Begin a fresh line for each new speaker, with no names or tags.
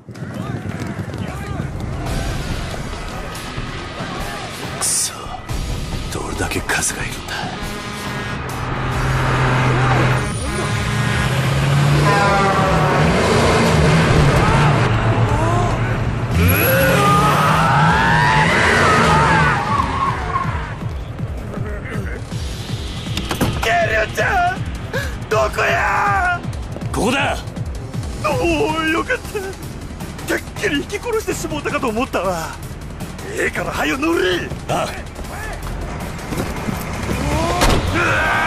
くそ、どれだけ数がいるんだ。
ゲリュちゃん、どこや。
ここだ。
おお、よかった。てっきり引き殺してしもうたかと思ったわ。ええから早よ乗れ。
ああ。